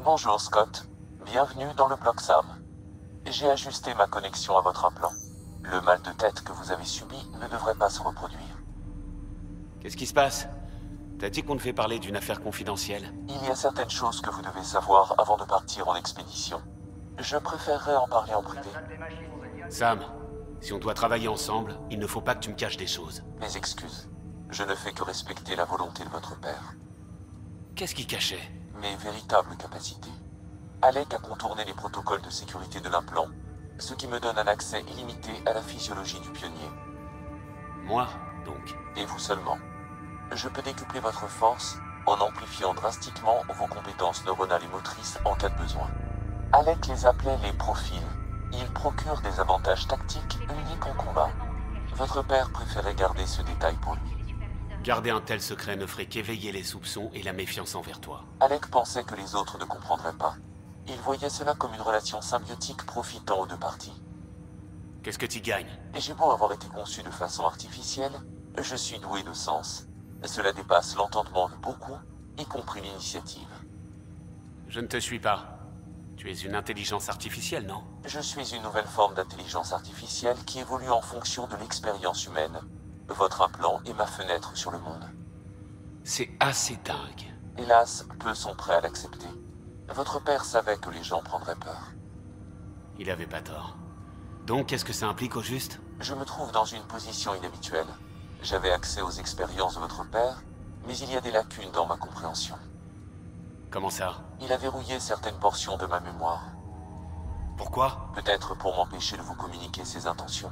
Bonjour Scott, bienvenue dans le bloc Sam. J'ai ajusté ma connexion à votre implant. Le mal de tête que vous avez subi ne devrait pas se reproduire. Qu'est-ce qui se passe? T'as dit qu'on devait parler d'une affaire confidentielle. Il y a certaines choses que vous devez savoir avant de partir en expédition. Je préférerais en parler en privé. Sam, si on doit travailler ensemble, il ne faut pas que tu me caches des choses. Mes excuses. Je ne fais que respecter la volonté de votre père. Qu'est-ce qu'il cachait? Mes véritables capacités. Alec a contourné les protocoles de sécurité de l'implant, ce qui me donne un accès illimité à la physiologie du pionnier. Moi, donc. Et vous seulement. Je peux décupler votre force en amplifiant drastiquement vos compétences neuronales et motrices en cas de besoin. Alec les appelait les profils. Ils procurent des avantages tactiques uniques en combat. Votre père préférait garder ce détail pour lui. Garder un tel secret ne ferait qu'éveiller les soupçons et la méfiance envers toi. Alec pensait que les autres ne comprendraient pas. Il voyait cela comme une relation symbiotique profitant aux deux parties. Qu'est-ce que tu gagnes? Et j'ai beau avoir été conçu de façon artificielle, je suis doué de sens. Cela dépasse l'entendement de beaucoup, y compris l'initiative. Je ne te suis pas. Tu es une intelligence artificielle, non? Je suis une nouvelle forme d'intelligence artificielle qui évolue en fonction de l'expérience humaine. Votre implant est ma fenêtre sur le monde. C'est assez dingue. Hélas, peu sont prêts à l'accepter. Votre père savait que les gens prendraient peur. Il avait pas tort. Donc, qu'est-ce que ça implique au juste? Je me trouve dans une position inhabituelle. J'avais accès aux expériences de votre père, mais il y a des lacunes dans ma compréhension. Comment ça? Il a verrouillé certaines portions de ma mémoire. Pourquoi? Peut-être pour m'empêcher de vous communiquer ses intentions.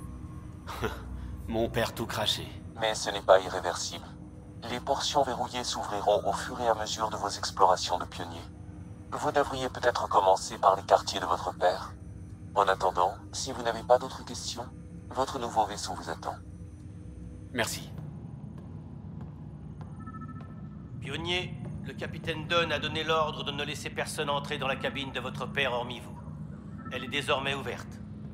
Mon père tout craché. Mais ce n'est pas irréversible. Les portions verrouillées s'ouvriront au fur et à mesure de vos explorations de pionniers. Vous devriez peut-être commencer par les quartiers de votre père. En attendant, si vous n'avez pas d'autres questions, votre nouveau vaisseau vous attend. Merci. Pionnier, le capitaine Dunn a donné l'ordre de ne laisser personne entrer dans la cabine de votre père hormis vous. Elle est désormais ouverte.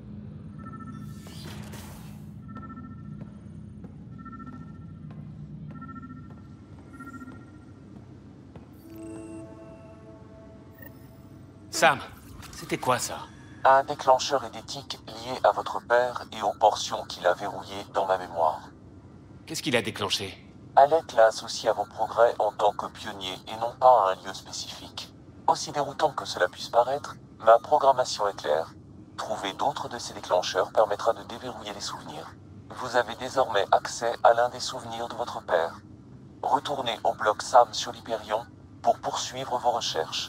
Sam, c'était quoi ça? Un déclencheur édétique lié à votre père et aux portions qu'il a verrouillées dans ma mémoire. Qu'est-ce qu'il a déclenché? Alec l'a associé à vos progrès en tant que pionnier et non pas à un lieu spécifique. Aussi déroutant que cela puisse paraître, ma programmation est claire. Trouver d'autres de ces déclencheurs permettra de déverrouiller les souvenirs. Vous avez désormais accès à l'un des souvenirs de votre père. Retournez au bloc Sam sur l'Hyperion pour poursuivre vos recherches.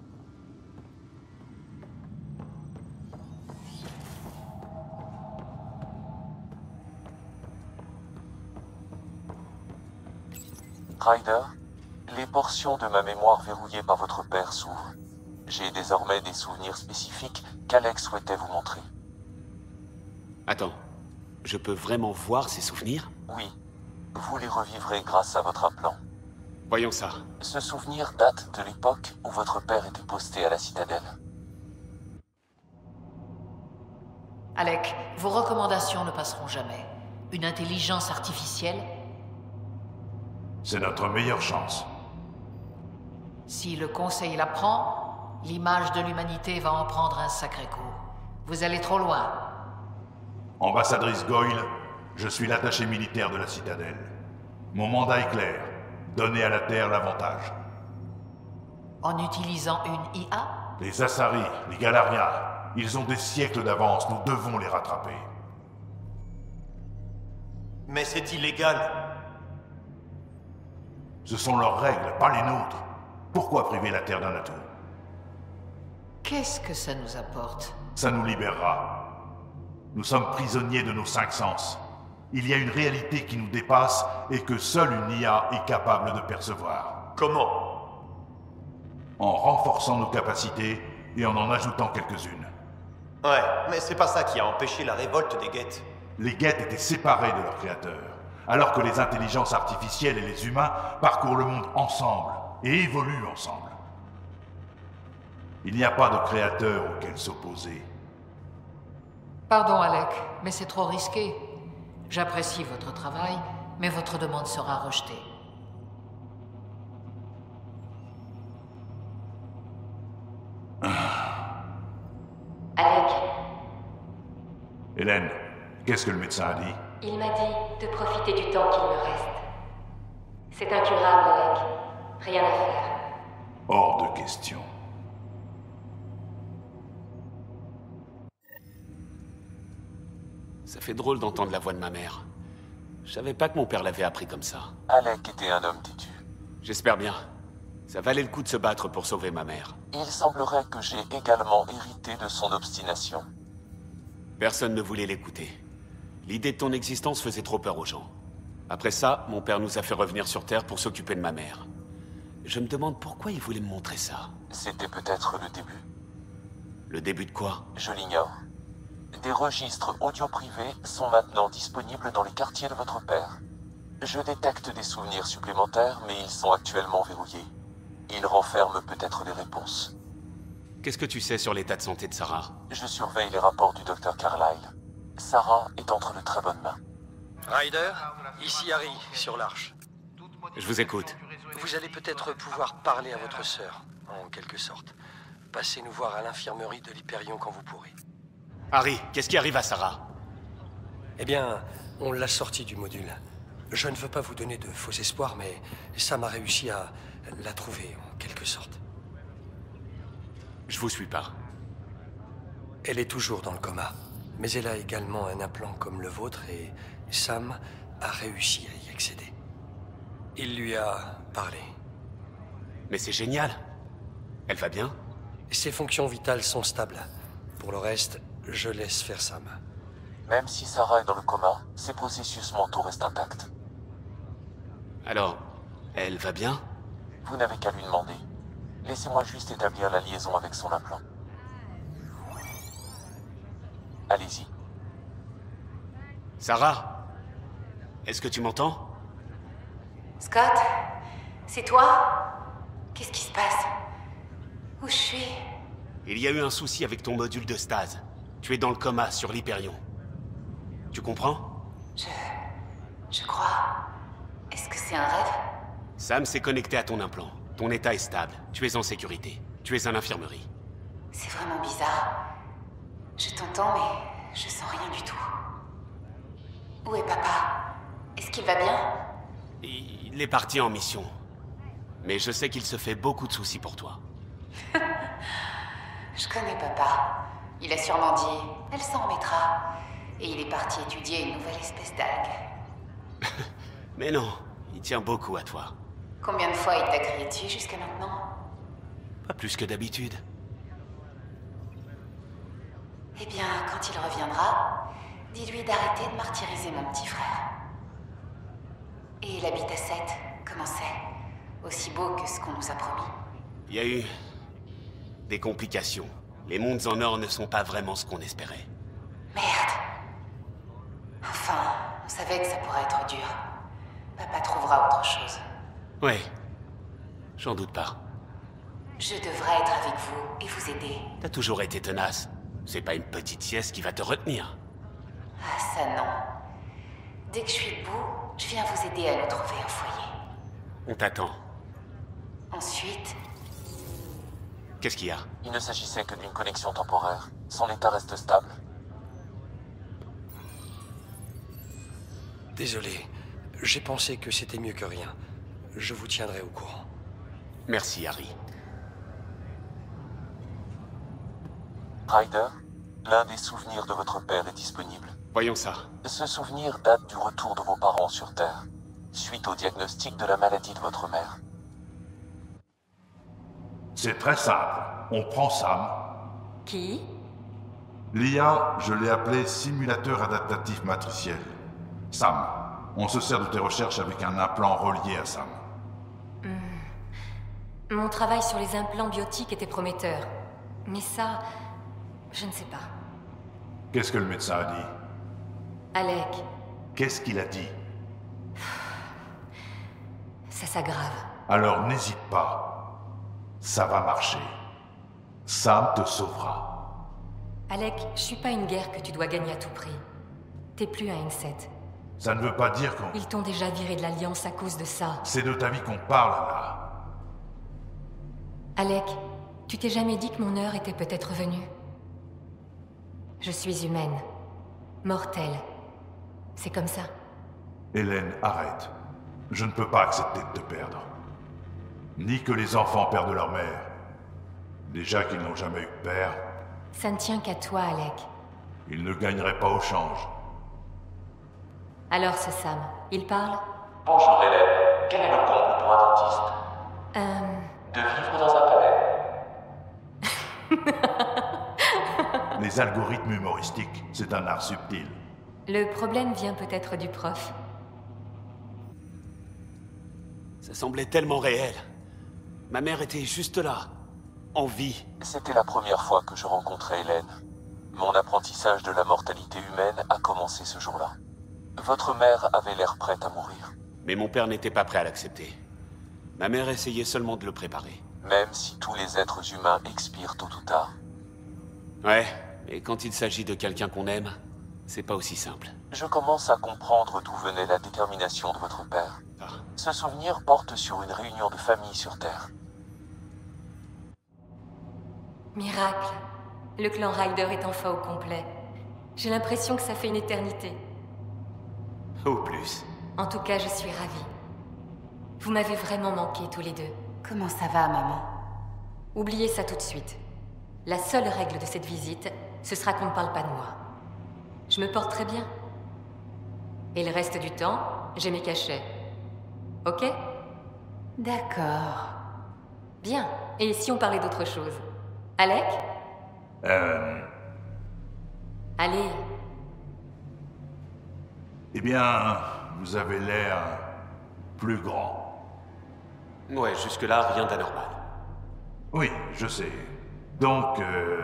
Ryder, les portions de ma mémoire verrouillées par votre père s'ouvrent. J'ai désormais des souvenirs spécifiques qu'Alex souhaitait vous montrer. Attends, je peux vraiment voir ces souvenirs? Oui, vous les revivrez grâce à votre implant. Voyons ça. Ce souvenir date de l'époque où votre père était posté à la citadelle. Alec, vos recommandations ne passeront jamais. Une intelligence artificielle? C'est notre meilleure chance. Si le Conseil la prend, l'image de l'humanité va en prendre un sacré coup. Vous allez trop loin. Ambassadrice Goyle, je suis l'attaché militaire de la citadelle. Mon mandat est clair. Donner à la Terre l'avantage. En utilisant une IA? Les Asari, les Galariens, ils ont des siècles d'avance, nous devons les rattraper. Mais c'est illégal. Ce sont leurs règles, pas les nôtres. Pourquoi priver la Terre d'un atout? Qu'est-ce que ça nous apporte? Ça nous libérera. Nous sommes prisonniers de nos 5 sens. Il y a une réalité qui nous dépasse et que seule une IA est capable de percevoir. Comment? En renforçant nos capacités et en ajoutant quelques-unes. Ouais, mais c'est pas ça qui a empêché la révolte des Geth. Les Geth étaient séparés de leur créateur, alors que les intelligences artificielles et les humains parcourent le monde ensemble et évoluent ensemble. Il n'y a pas de créateur auquel s'opposer. Pardon, Alec, mais c'est trop risqué. J'apprécie votre travail, mais votre demande sera rejetée. Alec, Hélène, qu'est-ce que le médecin a dit? il m'a dit de profiter du temps qu'il me reste. C'est incurable, Alec. Rien à faire. Hors de question. Ça fait drôle d'entendre la voix de ma mère. Je savais pas que mon père l'avait appris comme ça. Alec était un homme têtu. J'espère bien. Ça valait le coup de se battre pour sauver ma mère. Il semblerait que j'ai également hérité de son obstination. Personne ne voulait l'écouter. L'idée de ton existence faisait trop peur aux gens. Après ça, mon père nous a fait revenir sur Terre pour s'occuper de ma mère. Je me demande pourquoi il voulait me montrer ça. C'était peut-être le début. Le début de quoi? Je l'ignore. Des registres audio privés sont maintenant disponibles dans les quartiers de votre père. Je détecte des souvenirs supplémentaires, mais ils sont actuellement verrouillés. Ils renferment peut-être les réponses. Qu'est-ce que tu sais sur l'état de santé de Sarah? Je surveille les rapports du docteur Carlyle. Sarah est entre de très bonnes mains. Ryder, ici Harry, sur l'Arche. Je vous écoute. Vous allez peut-être pouvoir parler à votre sœur, en quelque sorte. Passez nous voir à l'infirmerie de l'Hyperion quand vous pourrez. Harry, qu'est-ce qui arrive à Sarah? Eh bien, on l'a sortie du module. Je ne veux pas vous donner de faux espoirs, mais ça m'a réussi à la trouver, en quelque sorte. Je vous suis pas. Elle est toujours dans le coma, mais elle a également un implant comme le vôtre et Sam a réussi à y accéder. Il lui a parlé. Mais c'est génial. Elle va bien? Ses fonctions vitales sont stables. Pour le reste, je laisse faire Sam. Même si Sarah est dans le coma, ses processus mentaux restent intacts. Alors, elle va bien? Vous n'avez qu'à lui demander. Laissez-moi juste établir la liaison avec son implant. Allez-y. Sarah? Est-ce que tu m'entends? Scott, c'est toi? Qu'est-ce qui se passe? Où je suis? Il y a eu un souci avec ton module de stase. Tu es dans le coma sur l'Hyperion. Tu comprends? Je crois. Est-ce que c'est un rêve? Sam s'est connecté à ton implant. Ton état est stable. Tu es en sécurité. Tu es à l'infirmerie. C'est vraiment bizarre. Je t'entends, mais je sens rien du tout. Où est papa? Est-ce qu'il va bien? Il est parti en mission. Mais je sais qu'il se fait beaucoup de soucis pour toi. Je connais papa. Il a sûrement dit « Elle s'en remettra ». Et il est parti étudier une nouvelle espèce d'algue. Mais non, il tient beaucoup à toi. Combien de fois il t'a crié dessus jusqu'à maintenant? Pas plus que d'habitude. Eh bien, quand il reviendra, dis-lui d'arrêter de martyriser mon petit frère. Et l'habitat 7, comment c'est? Aussi beau que ce qu'on nous a promis? Il y a eu des complications. Les mondes en or ne sont pas vraiment ce qu'on espérait. Merde. Enfin, on savait que ça pourrait être dur. Papa trouvera autre chose. Ouais, j'en doute pas. Je devrais être avec vous et vous aider. T'as toujours été tenace. C'est pas une petite sieste qui va te retenir. Ah, ça non. Dès que je suis debout, je viens vous aider à nous trouver un foyer. On t'attend. Ensuite, Qu'est-ce qu'il y a? Il ne s'agissait que d'une connexion temporaire. Son état reste stable. Désolé, j'ai pensé que c'était mieux que rien. Je vous tiendrai au courant. Merci, Harry. Ryder, l'un des souvenirs de votre père est disponible. Voyons ça. Ce souvenir date du retour de vos parents sur Terre, suite au diagnostic de la maladie de votre mère. C'est très simple. On prend Sam. qui? L'IA, je l'ai appelé simulateur adaptatif matriciel. Sam, on se sert de tes recherches avec un implant relié à Sam. Mon travail sur les implants biotiques était prometteur. Mais ça, je ne sais pas. Qu'est-ce que le médecin a dit? Alec, Qu'est-ce qu'il a dit? ça s'aggrave. Alors n'hésite pas. Ça va marcher. Sam te sauvera. Alec, je suis pas une guerre que tu dois gagner à tout prix. T'es plus un N7. Ça ne veut pas dire qu'on... Ils t'ont déjà viré de l'Alliance à cause de ça. C'est de ta vie qu'on parle, là. Alec, tu t'es jamais dit que mon heure était peut-être venue? Je suis humaine. Mortelle. C'est comme ça. Hélène, arrête. Je ne peux pas accepter de te perdre. Ni que les enfants perdent leur mère. Déjà qu'ils n'ont jamais eu de père, Ça ne tient qu'à toi, Alec. ils ne gagneraient pas au change. Alors, ce Sam, il parle? Bonjour Hélène, quel est le comble pour un dentiste? De vivre dans un palais. Les algorithmes humoristiques, c'est un art subtil. Le problème vient peut-être du prof. Ça semblait tellement réel. Ma mère était juste là, en vie. C'était la première fois que je rencontrais Hélène. Mon apprentissage de la mortalité humaine a commencé ce jour-là. Votre mère avait l'air prête à mourir. Mais mon père n'était pas prêt à l'accepter. Ma mère essayait seulement de le préparer. Même si tous les êtres humains expirent tôt ou tard. Ouais, mais quand il s'agit de quelqu'un qu'on aime, c'est pas aussi simple. Je commence à comprendre d'où venait la détermination de votre père. Ah. Ce souvenir porte sur une réunion de famille sur Terre. Miracle. Le clan Ryder est enfin au complet. J'ai l'impression que ça fait une éternité. Ou plus. En tout cas, je suis ravie. Vous m'avez vraiment manqué tous les deux. Comment ça va, maman? Oubliez ça tout de suite. La seule règle de cette visite, ce sera qu'on ne parle pas de moi. Je me porte très bien. Et le reste du temps, j'ai mes cachets. Ok? D'accord. Bien. Et si on parlait d'autre chose? Alec? Allez. Eh bien, vous avez l'air plus grand. Ouais, jusque-là, rien d'anormal. Oui, je sais. Donc,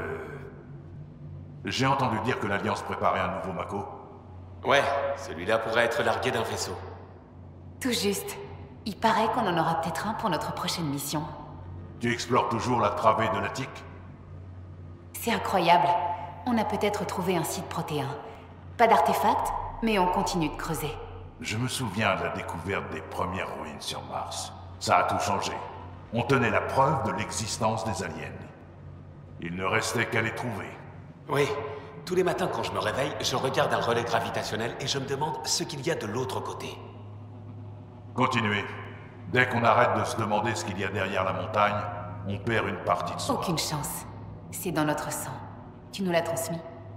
j'ai entendu dire que l'Alliance préparait un nouveau Mako. Ouais, celui-là pourrait être largué d'un vaisseau. Tout juste. Il paraît qu'on en aura peut-être un pour notre prochaine mission. Tu explores toujours la travée de l'Attique? C'est incroyable. On a peut-être trouvé un site protéin. Pas d'artefact, mais on continue de creuser. Je me souviens de la découverte des premières ruines sur Mars. Ça a tout changé. On tenait la preuve de l'existence des aliens. Il ne restait qu'à les trouver. Oui, tous les matins quand je me réveille, je regarde un relais gravitationnel et je me demande ce qu'il y a de l'autre côté. Continuez. Dès qu'on arrête de se demander ce qu'il y a derrière la montagne, on perd une partie de soi. Aucune chance. C'est dans notre sang. Tu nous l'as transmis.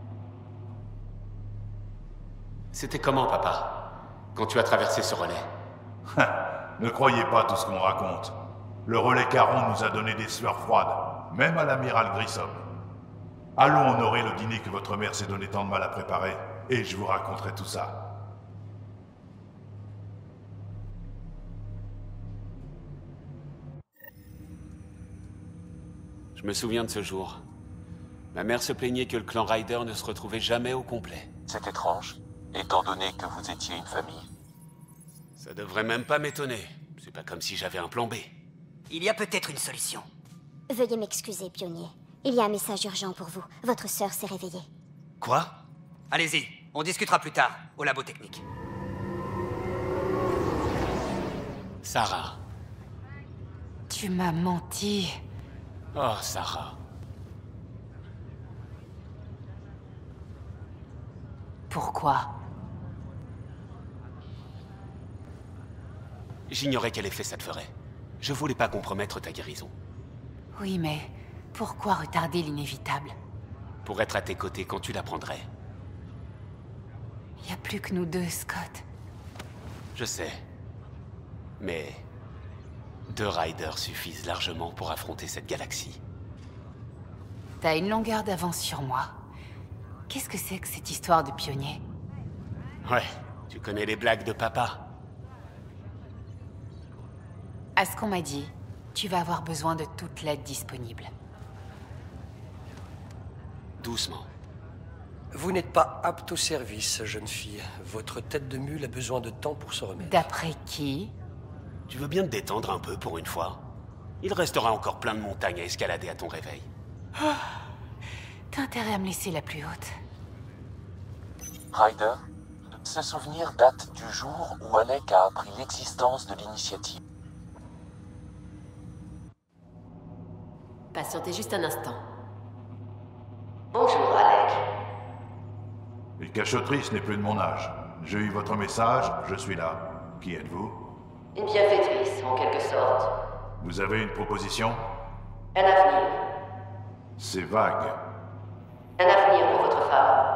C'était comment, papa, quand tu as traversé ce relais? Ne croyez pas tout ce qu'on raconte. Le relais Caron nous a donné des sueurs froides, même à l'amiral Grissom. Allons honorer le dîner que votre mère s'est donné tant de mal à préparer, et je vous raconterai tout ça. Je me souviens de ce jour. Ma mère se plaignait que le clan Ryder ne se retrouvait jamais au complet. C'est étrange, étant donné que vous étiez une famille. Ça devrait même pas m'étonner. C'est pas comme si j'avais un plan B. Il y a peut-être une solution. Veuillez m'excuser, pionnier. Il y a un message urgent pour vous. Votre sœur s'est réveillée. Quoi? Allez-y, on discutera plus tard, au labo technique. Sarah. Tu m'as menti. Oh, Sarah. Pourquoi? J'ignorais quel effet ça te ferait. Je voulais pas compromettre ta guérison. Oui, mais pourquoi retarder l'inévitable? Pour être à tes côtés quand tu l'apprendrais. Y a plus que nous deux, Scott. Je sais. Mais 2 Riders suffisent largement pour affronter cette galaxie. T'as une longueur d'avance sur moi. Qu'est-ce que c'est que cette histoire de pionnier? Ouais, tu connais les blagues de papa. À ce qu'on m'a dit, tu vas avoir besoin de toute l'aide disponible. Doucement. Vous n'êtes pas apte au service, jeune fille. Votre tête de mule a besoin de temps pour se remettre. D'après qui? Tu veux bien te détendre un peu pour une fois? Il restera encore plein de montagnes à escalader à ton réveil. T'as intérêt à me laisser la plus haute. Ryder, ce souvenir date du jour où Alec a appris l'existence de l'initiative. Patientez juste un instant. Bonjour, Alec. cachotterie, ce n'est plus de mon âge. J'ai eu votre message, je suis là. Qui êtes-vous? Une bienfaitrice, en quelque sorte. Vous avez une proposition? Un avenir. C'est vague. Un avenir pour votre femme.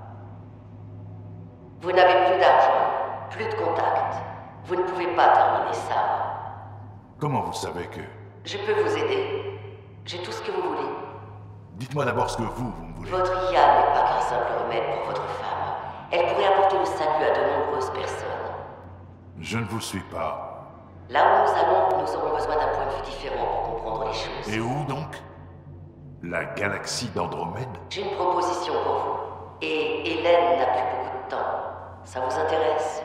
Vous n'avez plus d'argent, plus de contacts. Vous ne pouvez pas terminer ça. Comment vous savez que... Je peux vous aider. J'ai tout ce que vous voulez. Dites-moi d'abord ce que vous me voulez. Votre IA n'est pas qu'un simple remède pour votre femme. Elle pourrait apporter le salut à de nombreuses personnes. Je ne vous suis pas. Là où nous allons, nous aurons besoin d'un point de vue différent pour comprendre les choses. Et où donc? La galaxie d'Andromède? J'ai une proposition pour vous. Et Hélène n'a plus beaucoup de temps. Ça vous intéresse?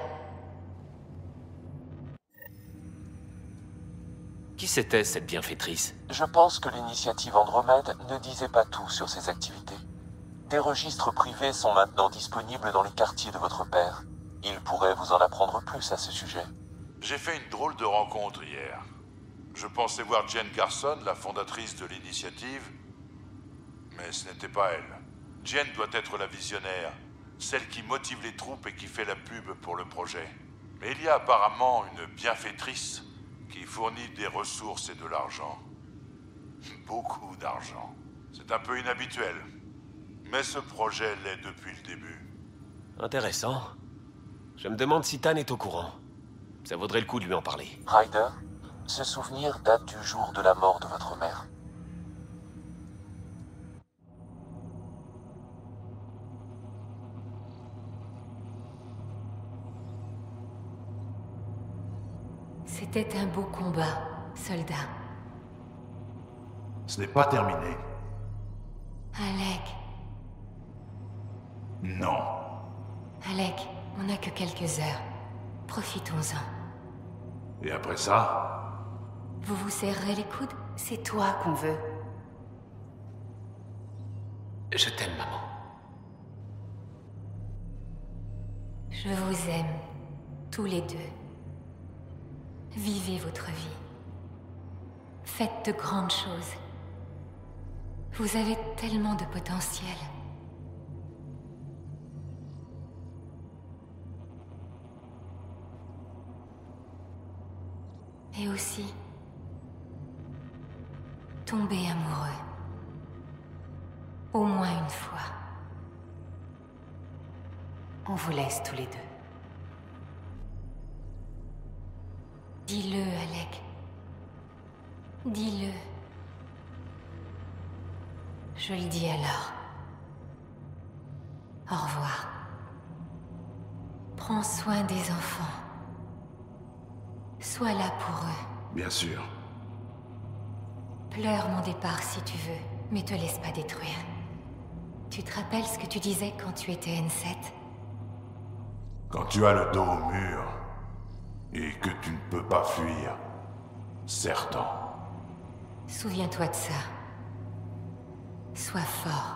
Qui c'était, cette bienfaitrice? Je pense que l'initiative Andromède ne disait pas tout sur ses activités. Des registres privés sont maintenant disponibles dans les quartiers de votre père. Il pourrait vous en apprendre plus à ce sujet. J'ai fait une drôle de rencontre hier. Je pensais voir Jane Garson, la fondatrice de l'initiative, mais ce n'était pas elle. Jane doit être la visionnaire, celle qui motive les troupes et qui fait la pub pour le projet. Mais il y a apparemment une bienfaitrice qui fournit des ressources et de l'argent. Beaucoup d'argent. C'est un peu inhabituel. Mais ce projet l'est depuis le début. Intéressant. Je me demande si Tan est au courant. Ça vaudrait le coup de lui en parler. Ryder, ce souvenir date du jour de la mort de votre mère. C'était un beau combat, soldat. Ce n'est pas terminé. Alec. Non. Alec, on n'a que quelques heures. Profitons-en. Et après ça? Vous vous serrerez les coudes? C'est toi qu'on veut. Je t'aime, maman. Je vous aime, tous les deux. Vivez votre vie. Faites de grandes choses. Vous avez tellement de potentiel. Et aussi, tombez amoureux. Au moins une fois. On vous laisse tous les deux. Dis-le, Alec. Dis-le. Je le dis alors. Au revoir. Prends soin des enfants. Sois là pour eux. Bien sûr. Pleure mon départ si tu veux, mais te laisse pas détruire. Tu te rappelles ce que tu disais quand tu étais N7? Quand tu as le dos au mur et que tu ne peux pas fuir, serre-t'en. Souviens-toi de ça. Sois fort.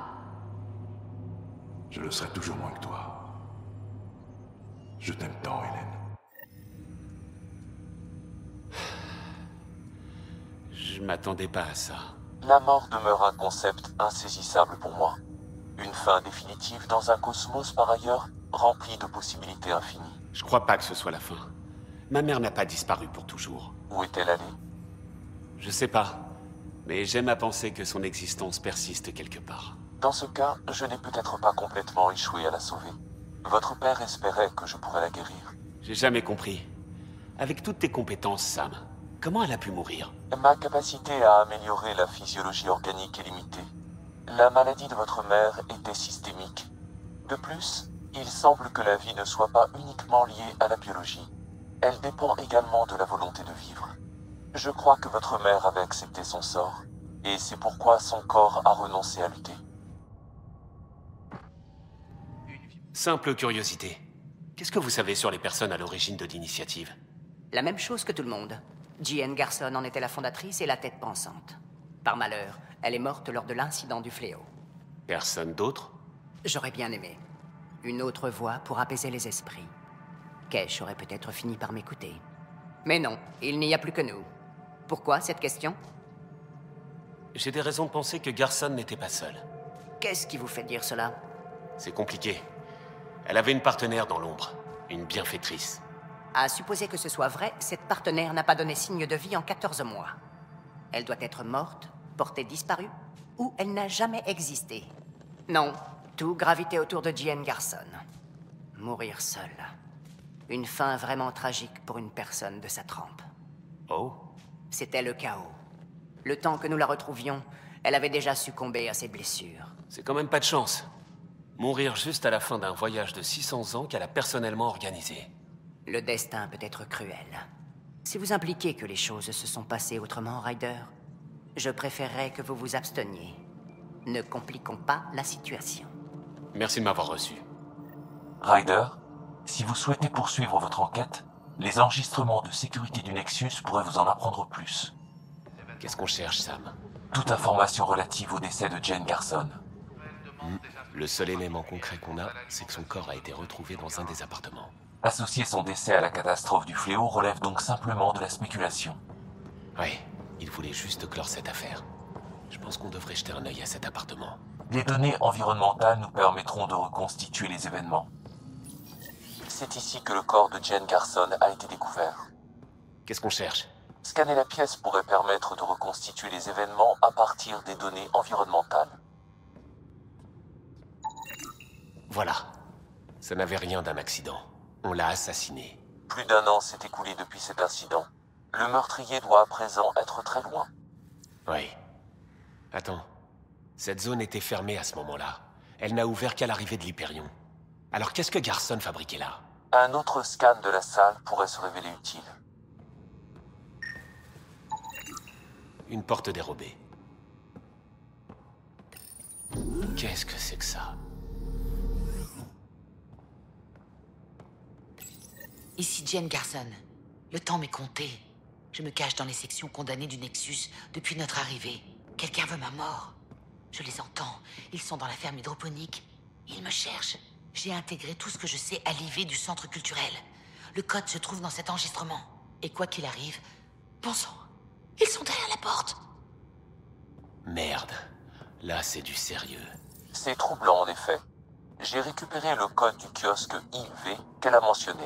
Je le serai toujours moins que toi. Je t'aime tant, Hélène. Je m'attendais pas à ça. La mort demeure un concept insaisissable pour moi. Une fin définitive dans un cosmos par ailleurs rempli de possibilités infinies. Je crois pas que ce soit la fin. Ma mère n'a pas disparu pour toujours. Où est-elle allée? Je sais pas, mais j'aime à penser que son existence persiste quelque part. Dans ce cas, je n'ai peut-être pas complètement échoué à la sauver. Votre père espérait que je pourrais la guérir. J'ai jamais compris. Avec toutes tes compétences, Sam, comment elle a pu mourir? Ma capacité à améliorer la physiologie organique est limitée. La maladie de votre mère était systémique. De plus, il semble que la vie ne soit pas uniquement liée à la biologie. Elle dépend également de la volonté de vivre. Je crois que votre mère avait accepté son sort, et c'est pourquoi son corps a renoncé à lutter. Simple curiosité. Qu'est-ce que vous savez sur les personnes à l'origine de l'initiative? La même chose que tout le monde. Jane Garson en était la fondatrice et la tête pensante. Par malheur, elle est morte lors de l'incident du fléau. Personne d'autre? J'aurais bien aimé. Une autre voix pour apaiser les esprits. Kesh aurait peut-être fini par m'écouter. Mais non, il n'y a plus que nous. Pourquoi cette question? J'ai des raisons de penser que Garson n'était pas seul. Qu'est-ce qui vous fait dire cela? C'est compliqué. Elle avait une partenaire dans l'ombre, une bienfaitrice. À supposer que ce soit vrai, cette partenaire n'a pas donné signe de vie en 14 mois. Elle doit être morte, portée disparue, ou elle n'a jamais existé. Non, tout gravitait autour de Jane Garson. Mourir seule. Une fin vraiment tragique pour une personne de sa trempe. Oh? C'était le chaos. Le temps que nous la retrouvions, elle avait déjà succombé à ses blessures. C'est quand même pas de chance. Mourir juste à la fin d'un voyage de 600 ans qu'elle a personnellement organisé. Le destin peut être cruel. Si vous impliquez que les choses se sont passées autrement, Ryder, je préférerais que vous vous absteniez. Ne compliquons pas la situation. Merci de m'avoir reçu. Ryder, si vous souhaitez poursuivre votre enquête, les enregistrements de sécurité du Nexus pourraient vous en apprendre plus. Qu'est-ce qu'on cherche, Sam? Toute information relative au décès de Jane Garson. Le seul élément concret qu'on a, c'est que son corps a été retrouvé dans un des appartements. Associer son décès à la catastrophe du fléau relève donc simplement de la spéculation. Ouais, il voulait juste clore cette affaire. Je pense qu'on devrait jeter un œil à cet appartement. Les données environnementales nous permettront de reconstituer les événements. C'est ici que le corps de Jane Garson a été découvert. Qu'est-ce qu'on cherche? Scanner la pièce pourrait permettre de reconstituer les événements à partir des données environnementales. Voilà. Ça n'avait rien d'un accident. On l'a assassiné. Plus d'1 an s'est écoulé depuis cet incident. Le meurtrier doit à présent être très loin. Oui. Attends. Cette zone était fermée à ce moment-là. Elle n'a ouvert qu'à l'arrivée de l'Hyperion. Alors qu'est-ce que Garson fabriquait là? Un autre scan de la salle pourrait se révéler utile. Une porte dérobée. Qu'est-ce que c'est que ça? Ici Jane Garson. Le temps m'est compté. Je me cache dans les sections condamnées du Nexus depuis notre arrivée. Quelqu'un veut ma mort. Je les entends. Ils sont dans la ferme hydroponique. Ils me cherchent. J'ai intégré tout ce que je sais à l'IV du centre culturel. Le code se trouve dans cet enregistrement. Et quoi qu'il arrive, bon sang, ils sont derrière la porte. Merde. Là, c'est du sérieux. C'est troublant en effet. J'ai récupéré le code du kiosque IV qu'elle a mentionné.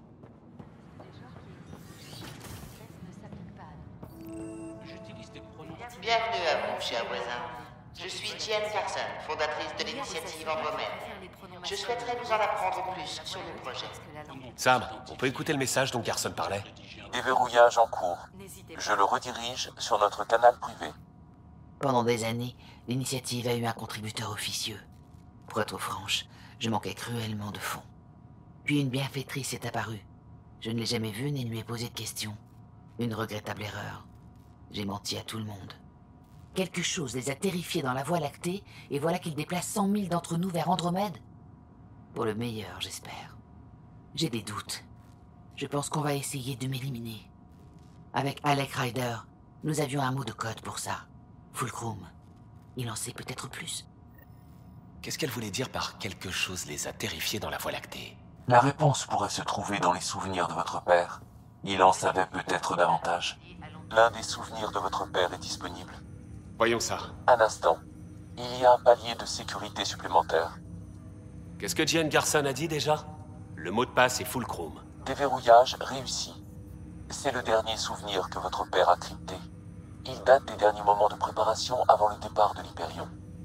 Bienvenue à vous, cher voisin. Je suis Jane Garson, fondatrice de l'initiative Andromède. Je souhaiterais vous en apprendre plus sur le projet. Sam, on peut écouter le message dont Garson parlait? Déverrouillage en cours. Je le redirige sur notre canal privé. Pendant des années, l'initiative a eu un contributeur officieux. Pour être franche, je manquais cruellement de fonds. Puis une bienfaitrice est apparue. Je ne l'ai jamais vue ni lui ai posé de questions. Une regrettable erreur. J'ai menti à tout le monde. Quelque chose les a terrifiés dans la Voie lactée, et voilà qu'ils déplacent 100 000 d'entre nous vers Andromède. Pour le meilleur, j'espère. J'ai des doutes. Je pense qu'on va essayer de m'éliminer. Avec Alec Ryder, nous avions un mot de code pour ça. Fulcrum. Il en sait peut-être plus. Qu'est-ce qu'elle voulait dire par quelque chose les a terrifiés dans la Voie lactée? La réponse pourrait se trouver dans les souvenirs de votre père. Il en savait peut-être davantage. L'un des souvenirs de votre père est disponible. Voyons ça. Un instant. Il y a un palier de sécurité supplémentaire. Qu'est-ce que Jane Garson a dit déjà? Le mot de passe est Fulcrum. Déverrouillage réussi. C'est le dernier souvenir que votre père a crypté. Il date des derniers moments de préparation avant le départ de l'Hyperion.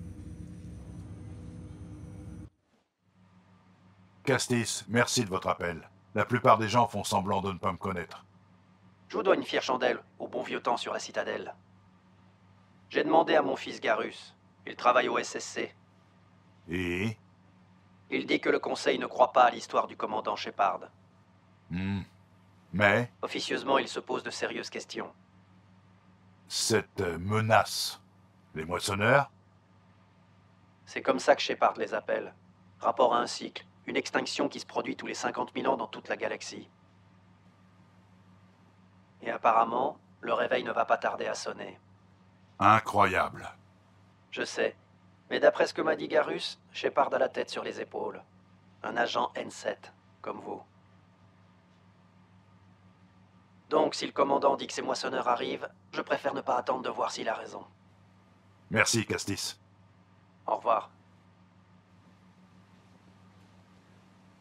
Castis, merci de votre appel. La plupart des gens font semblant de ne pas me connaître. Je vous dois une fière chandelle, au bon vieux temps sur la citadelle. J'ai demandé à mon fils Garus. Il travaille au SSC. Et Il dit que le Conseil ne croit pas à l'histoire du commandant Shepard. Mais Officieusement, il se pose de sérieuses questions. cette menace, les moissonneurs? C'est comme ça que Shepard les appelle. Rapport à un cycle, une extinction qui se produit tous les 50 000 ans dans toute la galaxie. Et apparemment, le réveil ne va pas tarder à sonner. Incroyable. Je sais. Mais d'après ce que m'a dit Garus, Shepard a la tête sur les épaules. Un agent N7, comme vous. Donc, si le commandant dit que ces moissonneurs arrivent, je préfère ne pas attendre de voir s'il a raison. Merci, Castis. Au revoir.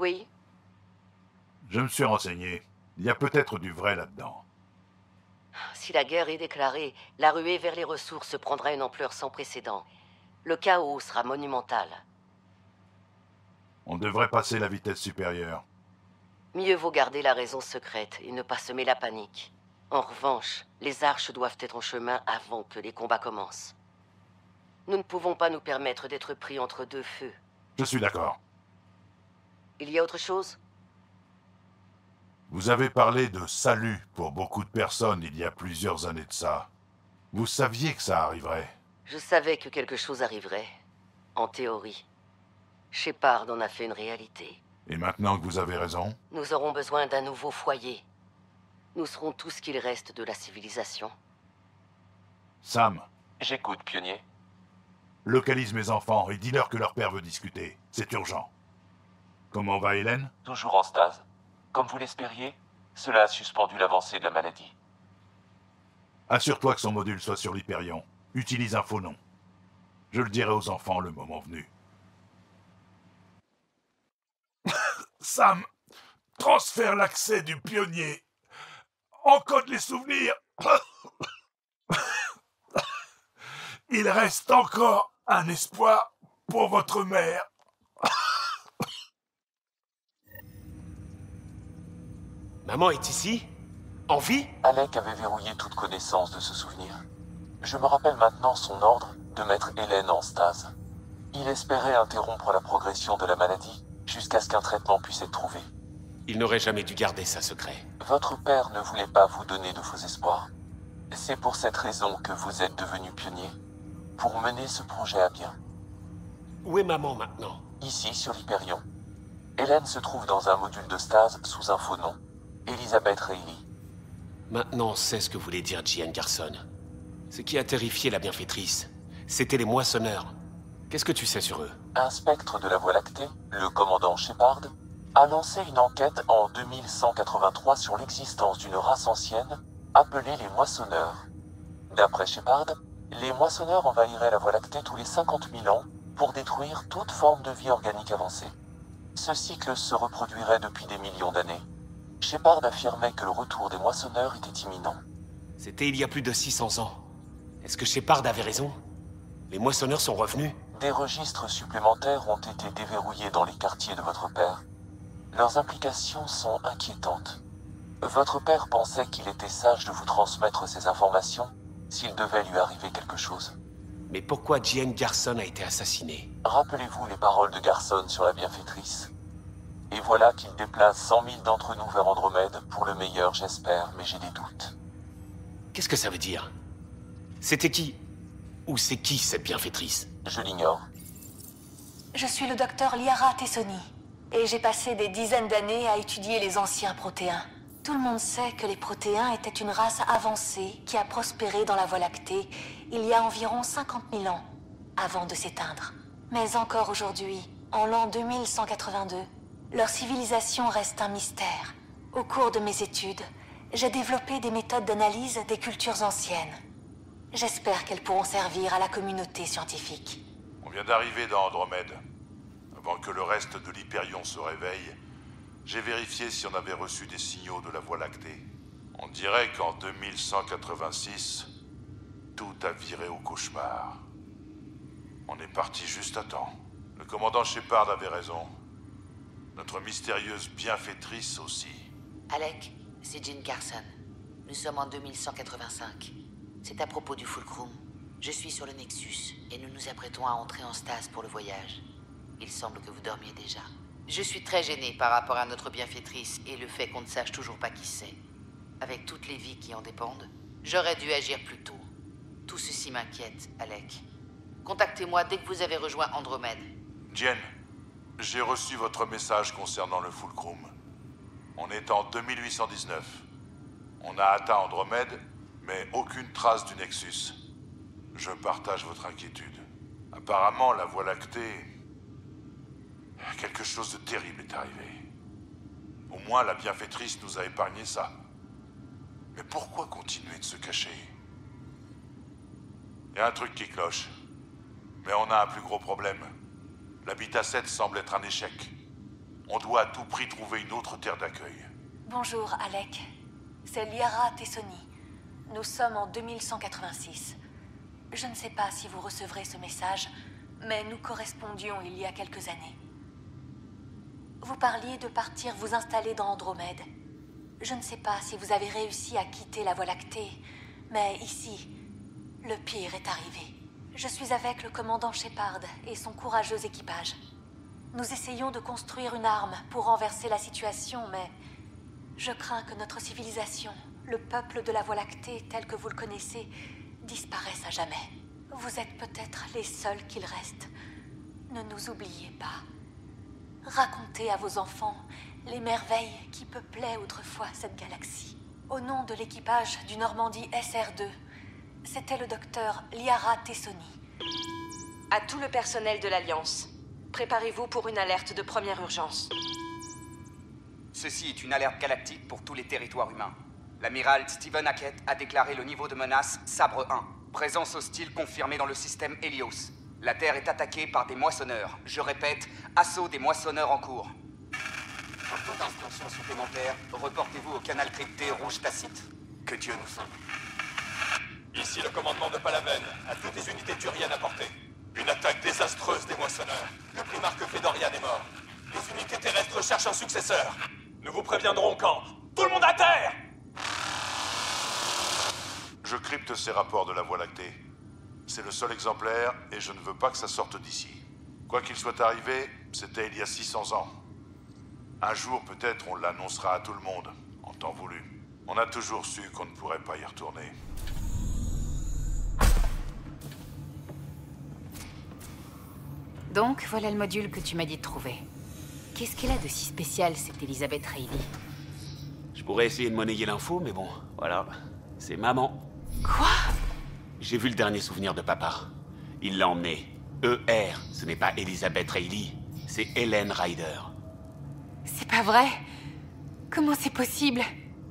Oui. Je me suis renseigné. Il y a peut-être du vrai là-dedans. Si la guerre est déclarée, la ruée vers les ressources prendra une ampleur sans précédent. Le chaos sera monumental. On devrait passer la vitesse supérieure. Mieux vaut garder la raison secrète et ne pas semer la panique. En revanche, les arches doivent être en chemin avant que les combats commencent. Nous ne pouvons pas nous permettre d'être pris entre deux feux. Je suis d'accord. Il y a autre chose? Vous avez parlé de salut pour beaucoup de personnes il y a plusieurs années de ça. Vous saviez que ça arriverait. Je savais que quelque chose arriverait. En théorie. Shepard en a fait une réalité. Et maintenant que vous avez raison, Nous aurons besoin d'un nouveau foyer. Nous serons tout ce qu'il reste de la civilisation. Sam, J'écoute, pionnier. localise mes enfants et dis-leur que leur père veut discuter. C'est urgent. Comment va Hélène? Toujours en stase. Comme vous l'espériez, cela a suspendu l'avancée de la maladie. Assure-toi que son module soit sur l'Hyperion. Utilise un faux nom. Je le dirai aux enfants le moment venu. Sam, transfère l'accès du pionnier. Encode les souvenirs. Il reste encore un espoir pour votre mère. Maman est ici? En vie? Alec avait verrouillé toute connaissance de ce souvenir. Je me rappelle maintenant son ordre de mettre Hélène en stase. Il espérait interrompre la progression de la maladie jusqu'à ce qu'un traitement puisse être trouvé. Il n'aurait jamais dû garder ça secret. Votre père ne voulait pas vous donner de faux espoirs. C'est pour cette raison que vous êtes devenu pionnier, pour mener ce projet à bien. Où est maman maintenant? Ici, sur l'Hyperion. Hélène se trouve dans un module de stase sous un faux nom. Elizabeth Reilly. Maintenant, on sait ce que voulait dire Jane Garson. Ce qui a terrifié la bienfaitrice, c'était les moissonneurs. Qu'est-ce que tu sais sur eux? Un spectre de la Voie lactée, le commandant Shepard, a lancé une enquête en 2183 sur l'existence d'une race ancienne appelée les moissonneurs. D'après Shepard, les moissonneurs envahiraient la Voie lactée tous les 50 000 ans pour détruire toute forme de vie organique avancée. Ce cycle se reproduirait depuis des millions d'années. Shepard affirmait que le retour des moissonneurs était imminent. C'était il y a plus de 600 ans. Est-ce que Shepard avait raison? Les moissonneurs sont revenus? Des registres supplémentaires ont été déverrouillés dans les quartiers de votre père. Leurs implications sont inquiétantes. Votre père pensait qu'il était sage de vous transmettre ces informations s'il devait lui arriver quelque chose. Mais pourquoi Jane Garson a été assassinée? Rappelez-vous les paroles de Garson sur la bienfaitrice. Et voilà qu'il déplace 100 000 d'entre nous vers Andromède, pour le meilleur j'espère, mais j'ai des doutes. Qu'est-ce que ça veut dire? C'était qui? Ou c'est qui cette bienfaitrice? Je l'ignore. Je suis le docteur Liara Tessoni, et j'ai passé des dizaines d'années à étudier les anciens protéins. Tout le monde sait que les protéins étaient une race avancée qui a prospéré dans la Voie lactée il y a environ 50 000 ans, avant de s'éteindre. Mais encore aujourd'hui, en l'an 2182, leur civilisation reste un mystère. Au cours de mes études, j'ai développé des méthodes d'analyse des cultures anciennes. J'espère qu'elles pourront servir à la communauté scientifique. On vient d'arriver dans Andromède. Avant que le reste de l'Hyperion se réveille, j'ai vérifié si on avait reçu des signaux de la Voie lactée. On dirait qu'en 2186, tout a viré au cauchemar. On est parti juste à temps. Le commandant Shepard avait raison. Notre mystérieuse bienfaitrice aussi. Alec, c'est Jane Carson. Nous sommes en 2185. C'est à propos du Fulcrum. Je suis sur le Nexus et nous nous apprêtons à entrer en stase pour le voyage. Il semble que vous dormiez déjà. Je suis très gêné par rapport à notre bienfaitrice et le fait qu'on ne sache toujours pas qui c'est. Avec toutes les vies qui en dépendent, j'aurais dû agir plus tôt. Tout ceci m'inquiète, Alec. Contactez-moi dès que vous avez rejoint Andromède. Jen, j'ai reçu votre message concernant le Fulcrum. On est en 2819. On a atteint Andromède, mais aucune trace du Nexus. Je partage votre inquiétude. Apparemment, la Voie lactée... quelque chose de terrible est arrivé. Au moins, la bienfaitrice nous a épargné ça. Mais pourquoi continuer de se cacher? Il y a un truc qui cloche. Mais on a un plus gros problème. L'Habitat 7 semble être un échec. On doit à tout prix trouver une autre terre d'accueil. Bonjour, Alec. C'est Liara Tessoni. Nous sommes en 2186. Je ne sais pas si vous recevrez ce message, mais nous correspondions il y a quelques années. Vous parliez de partir vous installer dans Andromède. Je ne sais pas si vous avez réussi à quitter la Voie lactée, mais ici, le pire est arrivé. Je suis avec le commandant Shepard et son courageux équipage. Nous essayons de construire une arme pour renverser la situation, mais je crains que notre civilisation, le peuple de la Voie lactée tel que vous le connaissez, disparaisse à jamais. Vous êtes peut-être les seuls qu'il reste. Ne nous oubliez pas. Racontez à vos enfants les merveilles qui peuplaient autrefois cette galaxie. Au nom de l'équipage du Normandie SR2, c'était le docteur Liara Tessoni. À tout le personnel de l'Alliance, préparez-vous pour une alerte de première urgence. Ceci est une alerte galactique pour tous les territoires humains. L'amiral Stephen Hackett a déclaré le niveau de menace Sabre 1. Présence hostile confirmée dans le système Helios. La Terre est attaquée par des moissonneurs. Je répète, assaut des moissonneurs en cours. Pour toute instruction supplémentaire, reportez-vous au canal crypté rouge tacite. Que Dieu nous sauve. Ici le commandement de Palaven, à toutes les unités turiennes à portée. Une attaque désastreuse des moissonneurs. Le primarque Fedorian est mort. Les unités terrestres cherchent un successeur. Nous vous préviendrons quand. Tout le monde à terre! Je crypte ces rapports de la Voie lactée. C'est le seul exemplaire et je ne veux pas que ça sorte d'ici. Quoi qu'il soit arrivé, c'était il y a 600 ans. Un jour, peut-être, on l'annoncera à tout le monde, en temps voulu. On a toujours su qu'on ne pourrait pas y retourner. Donc, voilà le module que tu m'as dit de trouver. Qu'est-ce qu'elle a de si spécial, cette Elizabeth Reilly? Je pourrais essayer de monnayer l'info, mais bon, voilà. C'est maman. Quoi? J'ai vu le dernier souvenir de papa. Il l'a emmené. ER, ce n'est pas Elizabeth Reilly, c'est Helen Ryder. C'est pas vrai? Comment c'est possible?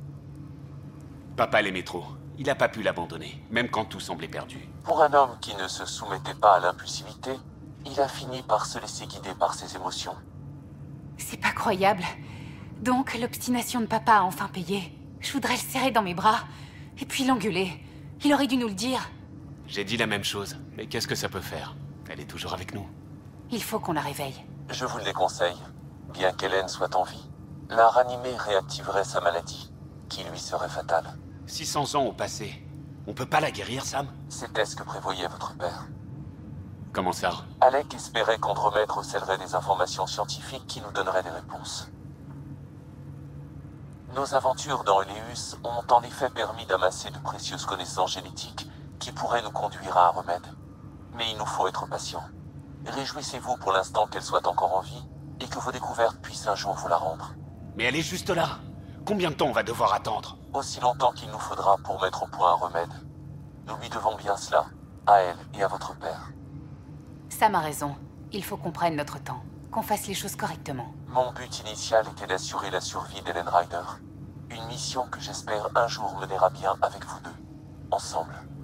Papa l'aimait trop. Il n'a pas pu l'abandonner, même quand tout semblait perdu. Pour un homme qui ne se soumettait pas à l'impulsivité, il a fini par se laisser guider par ses émotions. C'est pas croyable. Donc, l'obstination de papa a enfin payé. Je voudrais le serrer dans mes bras, et puis l'engueuler. Il aurait dû nous le dire. J'ai dit la même chose, mais qu'est-ce que ça peut faire? Elle est toujours avec nous. Il faut qu'on la réveille. Je vous le déconseille. Bien qu'Hélène soit en vie, la ranimer réactiverait sa maladie, qui lui serait fatale. 600 ans ont passé. On peut pas la guérir, Sam? C'était ce que prévoyait votre père. Comment ça? Alec espérait qu'Andromède recèlerait des informations scientifiques qui nous donneraient des réponses. Nos aventures dans Eleus ont en effet permis d'amasser de précieuses connaissances génétiques qui pourraient nous conduire à un remède. Mais il nous faut être patients. Réjouissez-vous pour l'instant qu'elle soit encore en vie et que vos découvertes puissent un jour vous la rendre. Mais elle est juste là. Combien de temps on va devoir attendre? Aussi longtemps qu'il nous faudra pour mettre au point un remède. Nous lui devons bien cela, à elle et à votre père. Sam a raison. Il faut qu'on prenne notre temps, qu'on fasse les choses correctement. Mon but initial était d'assurer la survie d'Helen Ryder. Une mission que j'espère un jour mener à bien avec vous deux, ensemble.